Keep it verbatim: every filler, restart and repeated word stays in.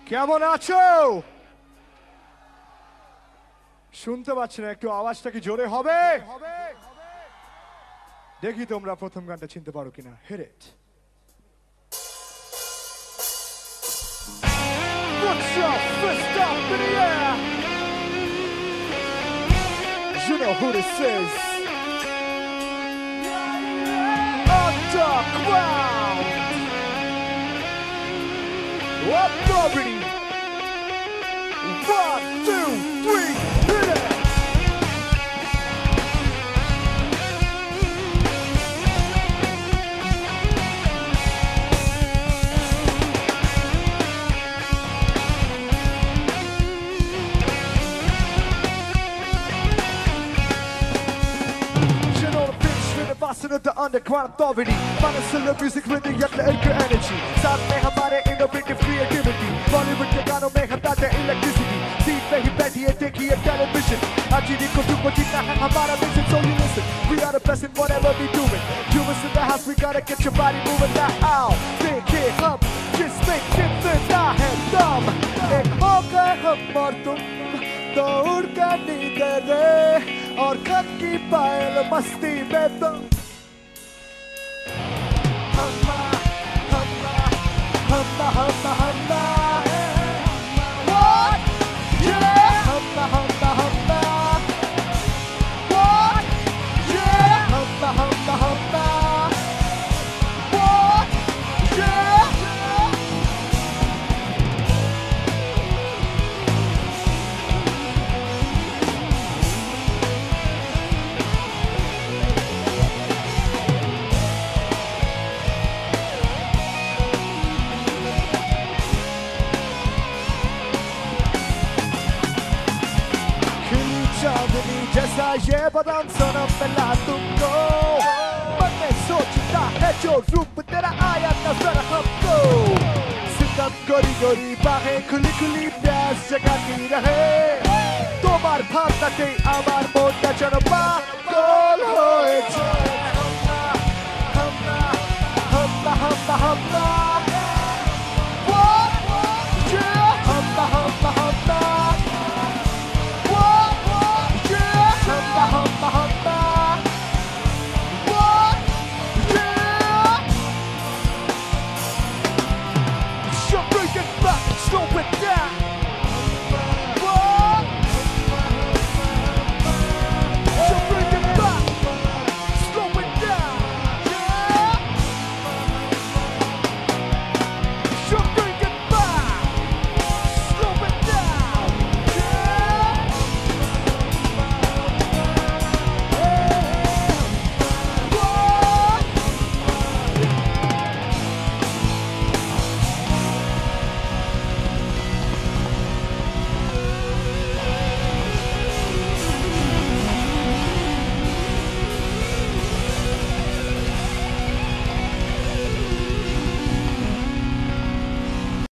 কেমন আছো? শুনতে পাচ্ছি না, একটু আওয়াজটা কি জোরে হবে? দেখি তোমরা প্রথম গানটা চিনতে পারো কিনা। Hit it. What's up? Fist up in the air. You know who this is. Underground. Authority. One, two, three, hit it. Fasten the underground authority. Manasal music with the yakla energy. साथ में हमारे innovative creativity. Bollywood के गानों में हटाते electricity. Seat पे ही बैठिए देखिए television. आज ही को तुमको जीतना है हमारा mission, so you listen. We are the best in whatever we doing. Humans in the house, we gotta get your body moving now. Think it up, just make it fit है दम. एक होकर हम और तुम दौड़ कर निकले और खत की पायल मस्ती में तुम. Humma, humma, humma, humma, humma. What? Yeah. Humma, humma, humma. What? Yeah. Humma, humma, humma. What? Yeah. जैसा ये बदन सनम मिला तुमको, मन में सोचता है जो रूप तेरा आया नजर हमको. सितम गोरी गोरी बाहें खुली खुली प्यास जगाती रहे. তোমার ভাবনাতে আমার মনটা যেন পাগল হয়েছে.